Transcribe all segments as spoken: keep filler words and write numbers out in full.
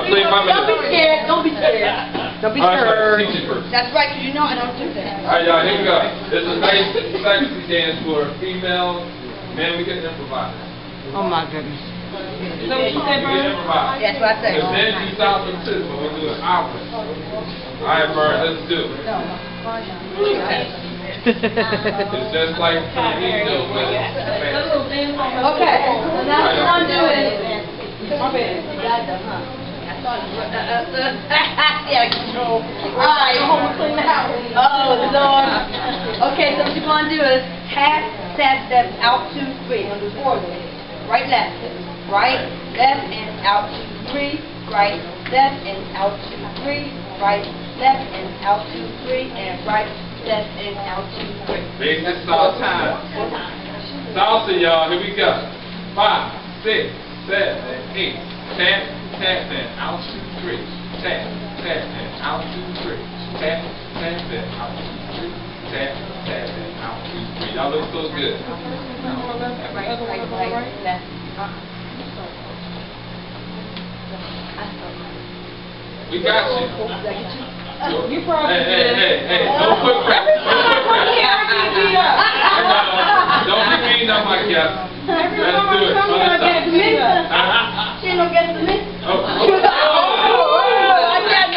I'll say five minutes. Don't be scared. Don't be scared. Don't be scared. Teach it first. That's right, because you know I don't do that. All right, y'all, here we go. This is a nice sexy dance for females. Man, we can improvise. Oh my goodness. Is that what you said, Bern? That's what I said. Because then you salsa too, but we're doing opposite. All right, Bern, let's do it. It's just like Filipino, but okay, so now what you want to do is, my bad, you got them, huh? Yeah, control. Alright, home clean the house. Oh, Lord. Okay, so what you're going to do is half step, step, out, two, three. I'm going to do four of them. Right, left. Right, left, and out, two, three. Right, left, and out, two, three. Right, left, and out, two, three. And right, left, and out, two, three. Basic salsa time. Salsa, y'all. Here we go. Five, six, seven, eight. Tap, tap, and out, two, three. Tap, tap, and out, two, three. Tap, tap, and out, two, three. Tap, tap, and out, two, three. Y'all look so good. Right, right, right, left. We got you. You probably Hey, hey, hey, hey, don't put pressure. Don't be mean on my guest. Let's do it. She ain't gonna get to me. Oh, oh, I got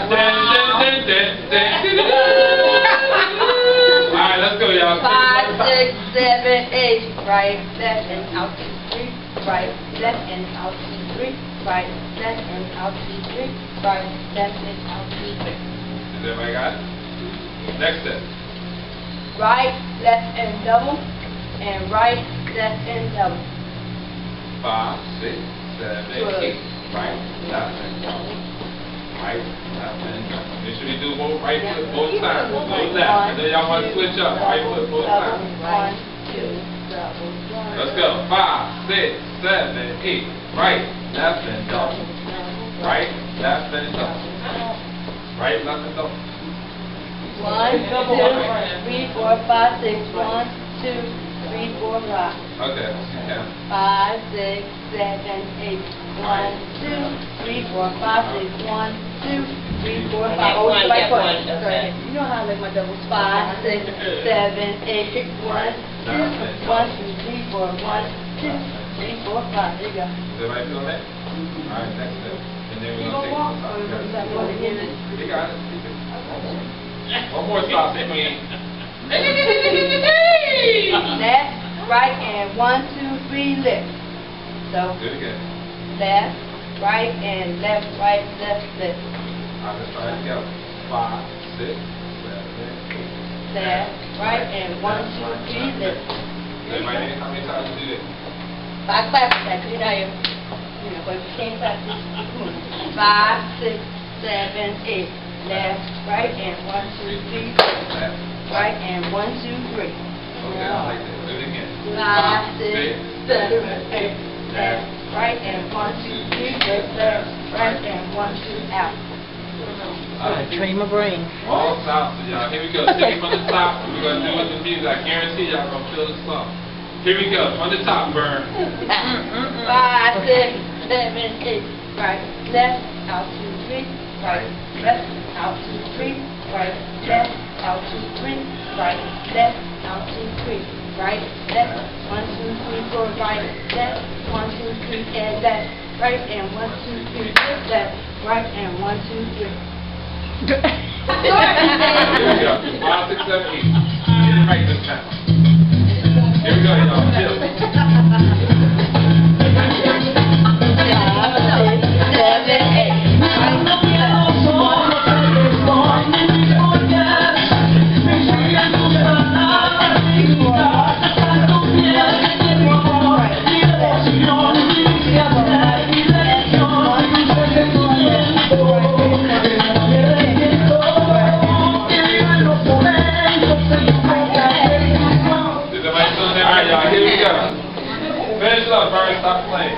Alright, let's go, y'all. Five, six, seven, eight. Right, left, and out, two, three. Right, left, and out, two, three. Right, left, and out, two, three. Right, left, and out, two, three. Has everybody got it? Next step. Right, left, and double. And right, left, and double. Five, six, seven, eight. Right, left, and double. Right, left, and double. Make sure you do both right foot both times. Both left. And then y'all want to switch up. Right foot both times. One, two, double. Let's go. Five, six, seven, eight. Right, left, and double. Right, left, and double. Right, left, and double. One, two, three, four, five, six. One, two, three, four, five. Okay, you count. Five, six, seven, eight. One, two, three, four, five, six. One, two, three, four, five. Oh, One, right get foot. one, okay. You know how I make my doubles. Five, six, seven, eight. One, two, one, two, three, four. One, two, three, four, five. There you go. Is everybody feeling that? All right, next step. And then we're You going to gonna take walk or it. is that what it is? You got it. One more stop, queen. Left, right, and one, two, three, lift. So, Do it again. left, right, and left, right, left, lift. All right, let's try it together. Five, six, seven, eight. Left, right, and one, two, three, lift. Everybody, how many times you do this? Five classes, that you know, you know, but you can't practice. Five, six, seven, eight. Left, right, and one, two, three, lift. Left. Right, and one, two, three. Okay, I like that. Do it again. Five, six, seven, eight. Left, right, and one, two, three, lift. Left, right, and one, two, out. All right. Train my brain. All salsa, y'all. Here we go. Take it from the top. We're going to do it with the music. I guarantee y'all going to feel the song. Here we go. From the top, Bern. Five, six, seven, eight. Right, left, out, two, three. Right, left, out, two, three. Right, left, out, two, three. Right, left, out, two, three. Right, left, one, two, three, four. Right, left, one, two, three, and left. Right, and one, two, three, left. Right, and one, two, three. Here we go. Five, six, seven, eight. Get it right this time. Here we go, y'all. Chill. Seven, eight. Finish it up, Bern. Stop playing.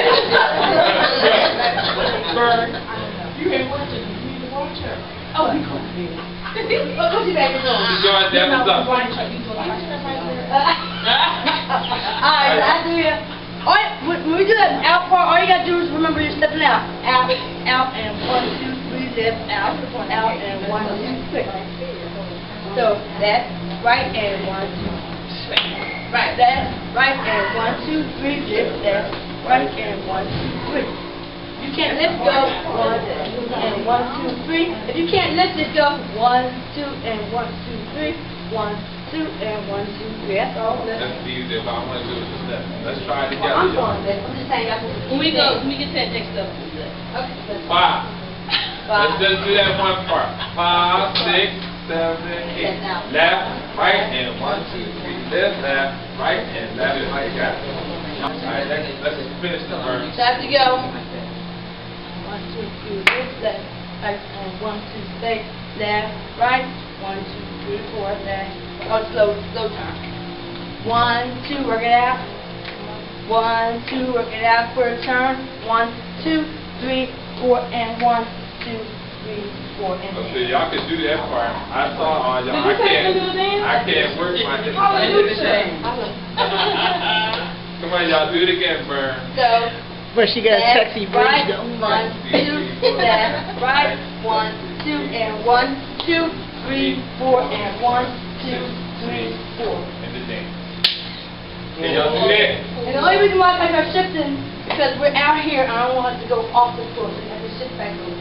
Bern. You ain't watching. You need to watch her. Oh, we go. What you back doing? Keep going. Devin's up. Alright, I do ya. All right, when when we do that out part, all you gotta do is remember you're stepping out. Out, out, and one, two, three, left, out, out, and one, two, three. So that's right and one, two, three. Right, that's right and one, two, three, lift, left, right and one, two, three. You can't lift, go one and one, two, three. If you can't lift it, go one, two, and one, two, three, one, two, and one, two, three. That's all. That's easy if I want to do it. Just let- Let's try it Well, I'm together. going this. I'm just saying that's what When we go, when we get to that next up. Okay. Five. Five. Let's just do that one part. Five, six, seven, eight. Left, right, and one, two, three. Left, left, right, and left. Like that. All right, let's, let's finish the verse. So I have to go. One, two, three, lift, left, right, and one, two, stay, left, right, one, two, three, four, left. Oh, slow, slow time. One, two, work it out. One, two, work it out for a turn. One, two, three, four, and one, two, three, four, and So see, y'all can do that part. I saw all y'all. I Did you say can't. you do the dance? I can't work my hips. Hallelujah. Come on, y'all, do it again, Burn. So, Where she got a left, sexy right, bridge going. one, two, left, right, one, two, and one, two, three, four, and one, two, three, four. And the dance. Can y'all do that? And the only reason why I start shifting because we're out here and I don't want it to go off the floor, so you have to shift back over.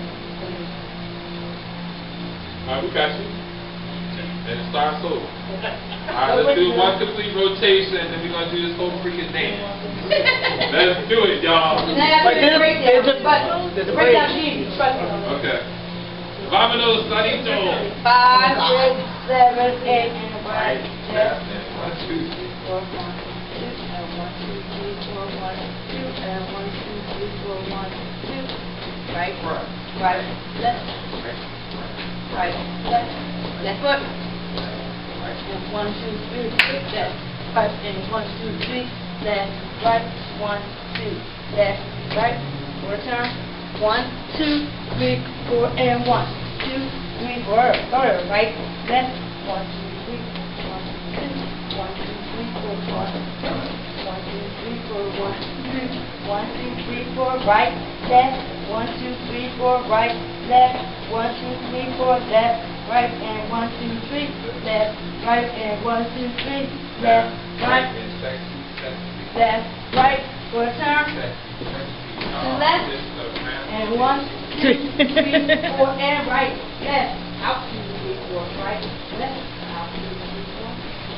All right, we got you. And it starts over. All right, let's do one complete rotation, and then we're going to do this whole freaking dance. Let's do it, y'all. And then I got to do the breakdown, but there's the a breakdown's bridge. easy, trust me. Okay. Vamanos, Sanito. Five, six, seven, eight, and Right, right, left, left, and one, two, three. four, one, two, and one, two, three, four, one, two, and one, two, three, four, one, two, right, Right. right, left, Right, right, left, left foot. right. And one, two, three, left, right, and one, two, three, left, right, one, two, left, right, four turn, one, two, three, four, and one, two, three, four, third, right, left, one, two, three, one, two, one, two, three, four, one, two, one, two, three, four, one, two, one, two, three, four, right, left, one, two, three, four, right, left, one, two, three, four, left, right, and one, two, three, left, right, and one, two, three, left, right, and sexy, sexy. left, right, for a turn, Sexy, sexy. to left, Just around. and one, two, three, four, and right, left, out, two, three, four, right, left, out, two, three, four.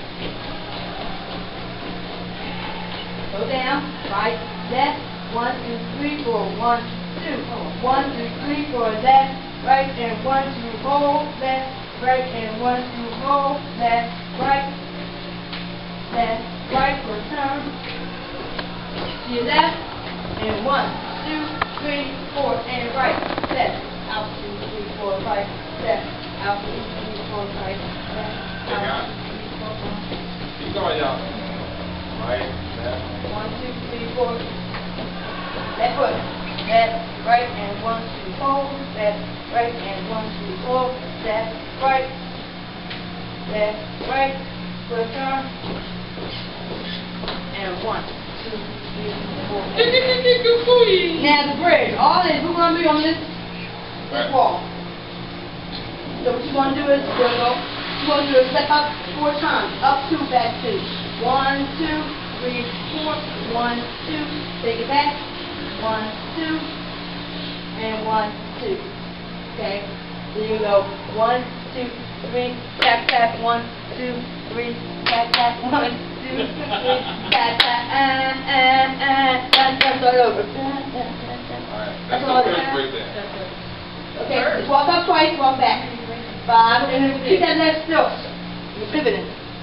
Go down, right, left, one, two, three, four, one, two, one, two, three, four, left, right, and one, two, hold, left, right, and one, two, hold, left, right, left, right, for a turn, to your left, and one, two, three, four, and right, left, out, two, three, four, right, left, out, two, three, four, right, left, out, two, three, four, right. Keep going, y'all. Right, left. One, two, three, four. Left foot. Left, right, and one, two, hold. Left, right, and one, two, hold. Left, right. Left, right. Foot turn. And one, two, three, four. Now the bridge. All this, we're going to be on this, this wall. So what you want to do is, we're going to go, you want to do is step up four times. Up, two, back, two. One, two, three, four, one, two, take it back, one, two, and one, two, okay, then you go, one, two, three, tap, tap, one, two, three, tap, tap, one, two, three, tap, tap, and, and, and, and, and, start over. Alright, That's that's all the it first is. breakdown. Okay, just walk up twice, walk back, five, and then keep that leg still, you're pivoting.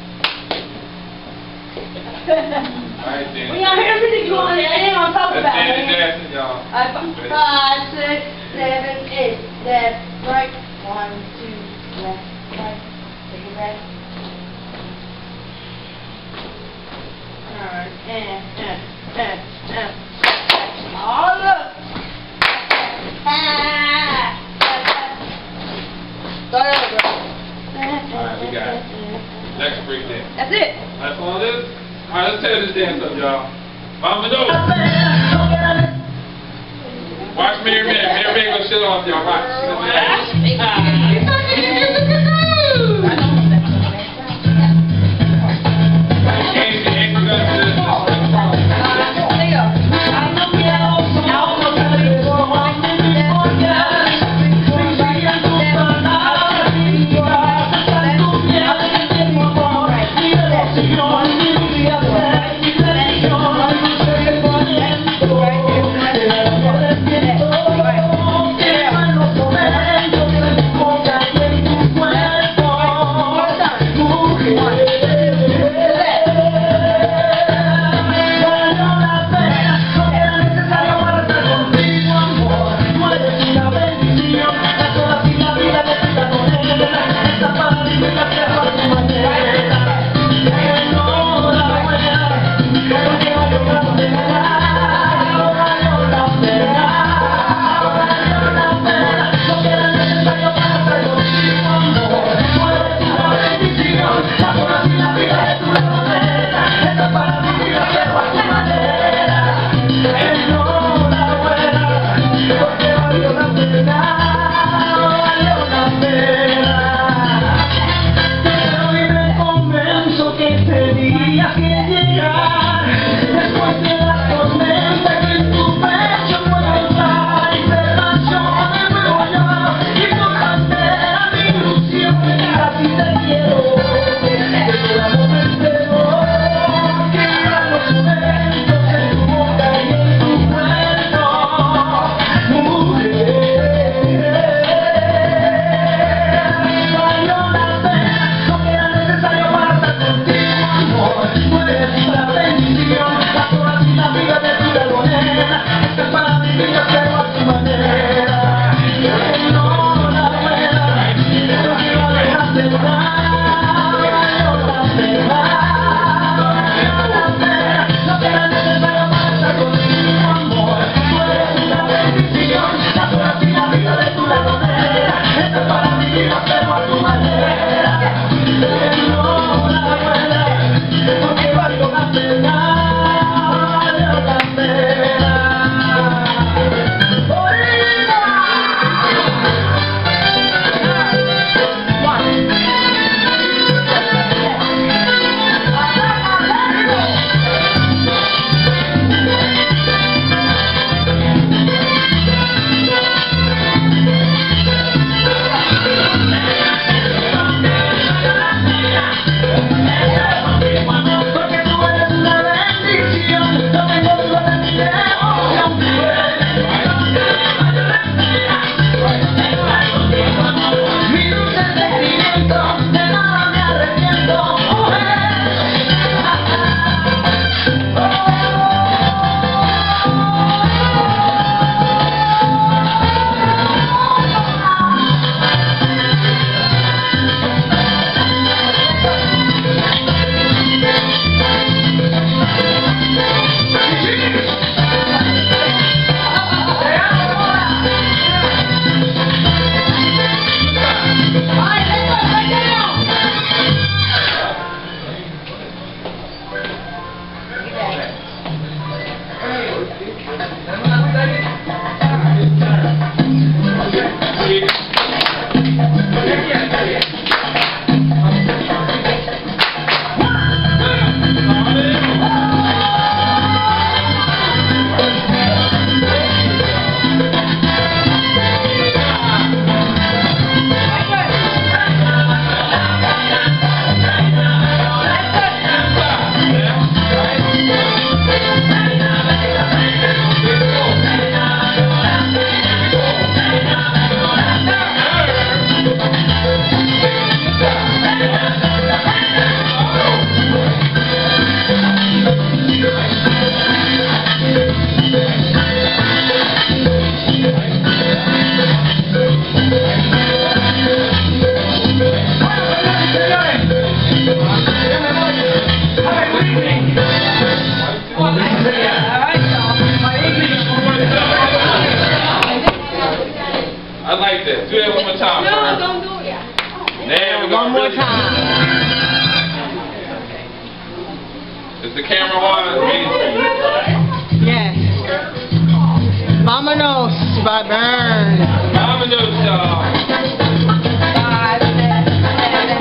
Alright, then. Well, y'all hear everything going on, and then on top of Let's that, dance and man. dancing, y'all. Uh, five, six, seven, eight, left, right, one, two, left, right, take it back. Turn, and, and, and, and. All up. Ah, start over. Alright, we got it. Next breakdown. That's it. That's all it is? Alright, let's tear this dance up, y'all. VAMANOS. Watch Mary May. Mary May gonna shit off y'all. Watch. I like that. Do that one more time. No, don't do it. Now we're One gonna more really- time. Is the camera on? Ready? Vámonos by Burn. Vámonos, y'all. Five, six, seven,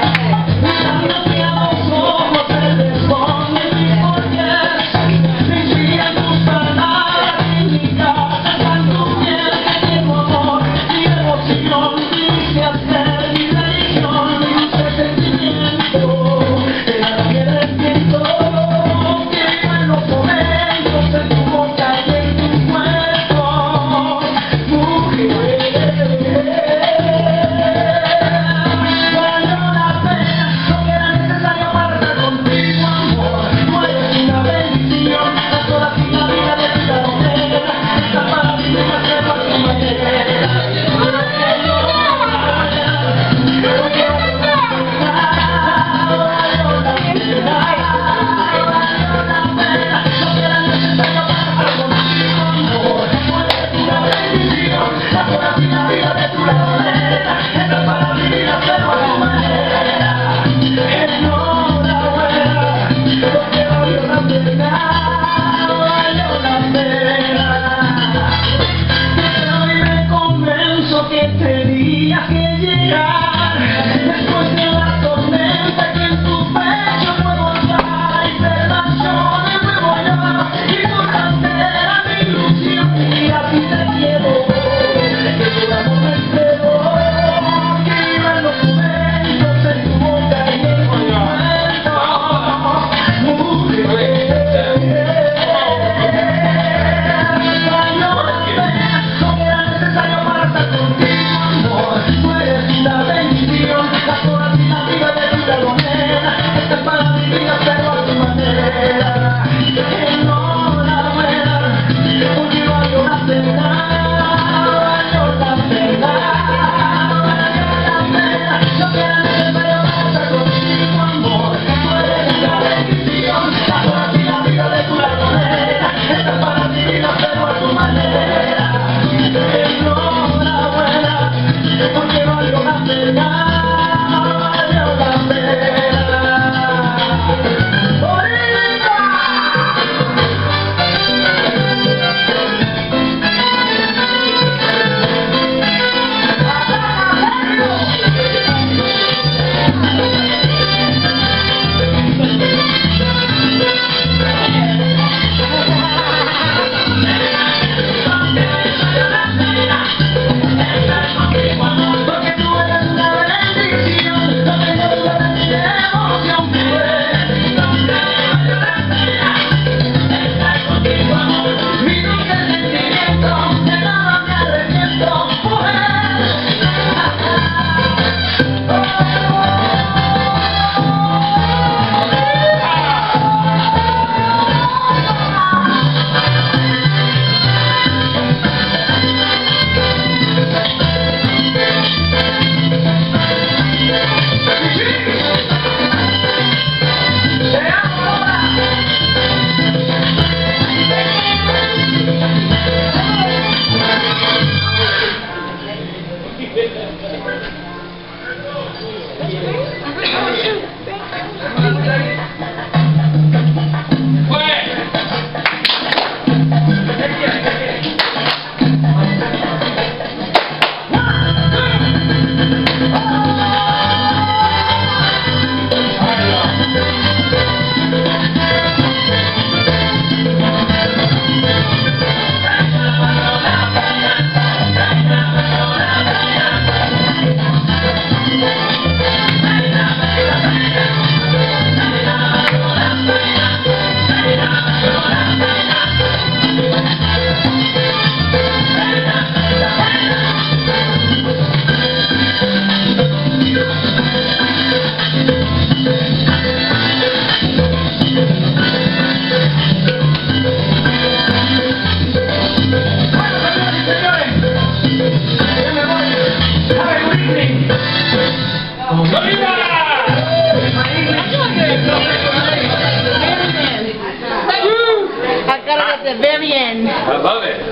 at the very end. I love it.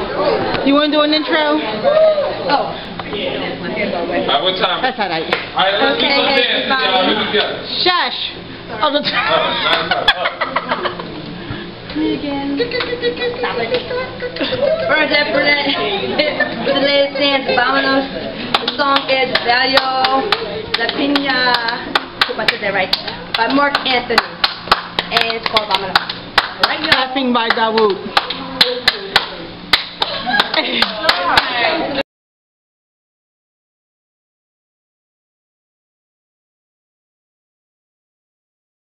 You want to do an intro? Oh. Alright, what time? That's all right. Alright, let's Okay, do some hey, dances, y'all. Here we go. Shush. Oh, the Oh, nine, nine, oh. me again. Stop it. Bernadette Burnette. The latest dance, VAMANOS. The song is Valio La Pena. I hope I said that right. By Marc Anthony. And it's called VAMANOS. Right, y'all. Laughing by Dawud.